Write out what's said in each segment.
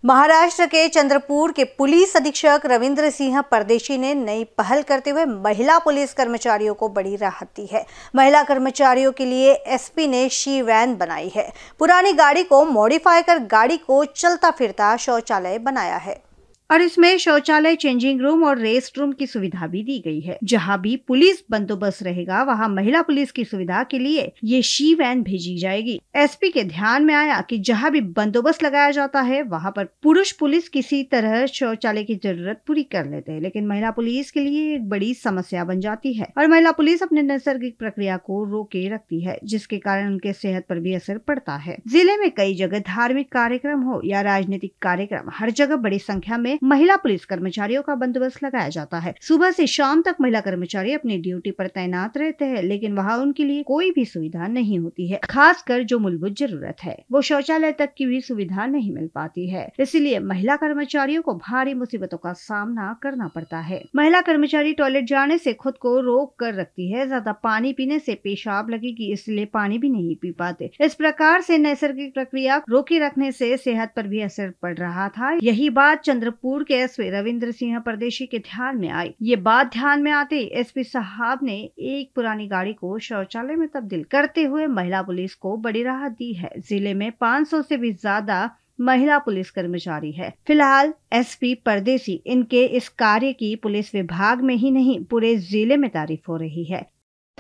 महाराष्ट्र के चंद्रपुर के पुलिस अधीक्षक रविंद्र सिंह परदेशी ने नई पहल करते हुए महिला पुलिस कर्मचारियों को बड़ी राहत दी है। महिला कर्मचारियों के लिए एसपी ने शी वैन बनाई है। पुरानी गाड़ी को मॉडिफाई कर गाड़ी को चलता फिरता शौचालय बनाया है और इसमें शौचालय, चेंजिंग रूम और रेस्ट रूम की सुविधा भी दी गई है। जहां भी पुलिस बंदोबस्त रहेगा वहां महिला पुलिस की सुविधा के लिए ये शी वैन भेजी जाएगी। एसपी के ध्यान में आया कि जहां भी बंदोबस्त लगाया जाता है वहां पर पुरुष पुलिस किसी तरह शौचालय की जरूरत पूरी कर लेते हैं, लेकिन महिला पुलिस के लिए एक बड़ी समस्या बन जाती है और महिला पुलिस अपने नैसर्गिक प्रक्रिया को रोके रखती है, जिसके कारण उनके सेहत पर भी असर पड़ता है। जिले में कई जगह धार्मिक कार्यक्रम हो या राजनीतिक कार्यक्रम, हर जगह बड़ी संख्या में महिला पुलिस कर्मचारियों का बंदोबस्त लगाया जाता है। सुबह से शाम तक महिला कर्मचारी अपनी ड्यूटी पर तैनात रहते हैं, लेकिन वहां उनके लिए कोई भी सुविधा नहीं होती है। खासकर जो मूलभूत जरूरत है वो शौचालय तक की भी सुविधा नहीं मिल पाती है। इसीलिए महिला कर्मचारियों को भारी मुसीबतों का सामना करना पड़ता है। महिला कर्मचारी टॉयलेट जाने से खुद को रोक कर रखती है। ज्यादा पानी पीने से पेशाब लगेगी, इसलिए पानी भी नहीं पी पाते। इस प्रकार से नैसर्गिक प्रक्रिया रोके रखने से सेहत पर भी असर पड़ रहा था। यही बात चंद्रपुर के एसपी रविंद्र सिंह परदेशी के ध्यान में आई। ये बात ध्यान में आते एसपी साहब ने एक पुरानी गाड़ी को शौचालय में तब्दील करते हुए महिला पुलिस को बड़ी राहत दी है। जिले में 500 से भी ज्यादा महिला पुलिस कर्मचारी है। फिलहाल एसपी परदेशी इनके इस कार्य की पुलिस विभाग में ही नहीं पूरे जिले में तारीफ हो रही है।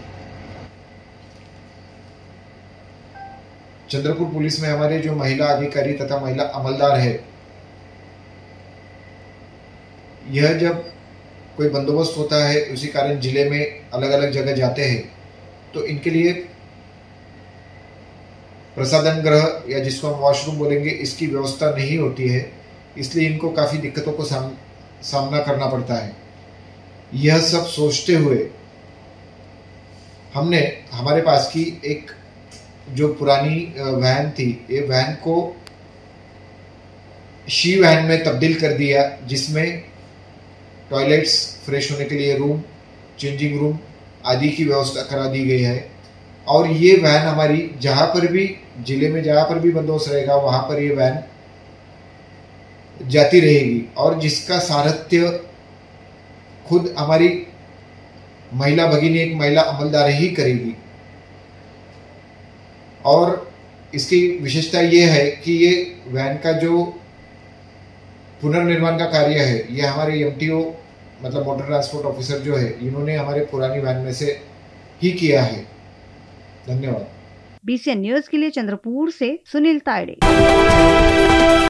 चंद्रपुर पुलिस में हमारे जो महिला अधिकारी तथा महिला अमलदार है, यह जब कोई बंदोबस्त होता है उसी कारण जिले में अलग अलग जगह जाते हैं तो इनके लिए प्रसाधन गृह या जिसको हम वॉशरूम बोलेंगे इसकी व्यवस्था नहीं होती है, इसलिए इनको काफ़ी दिक्कतों को सामना करना पड़ता है। यह सब सोचते हुए हमने हमारे पास की एक जो पुरानी वैन थी, ये वैन को शी वैन में तब्दील कर दिया, जिसमें टॉयलेट्स, फ्रेश होने के लिए रूम, चेंजिंग रूम आदि की व्यवस्था करा दी गई है। और ये वैन हमारी जहाँ पर भी जिले में जहाँ पर भी बंदोबस्त रहेगा वहाँ पर ये वैन जाती रहेगी और जिसका सारथ्य खुद हमारी महिला भगिनी, एक महिला अमलदार ही करेगी। और इसकी विशेषता ये है कि ये वैन का जो पुनर्निर्माण का कार्य है ये हमारे एमटीओ मतलब मोटर ट्रांसपोर्ट ऑफिसर जो है इन्होंने हमारे पुरानी वैन में से ही किया है। धन्यवाद। BCN न्यूज के लिए चंद्रपुर से सुनील तायड़े।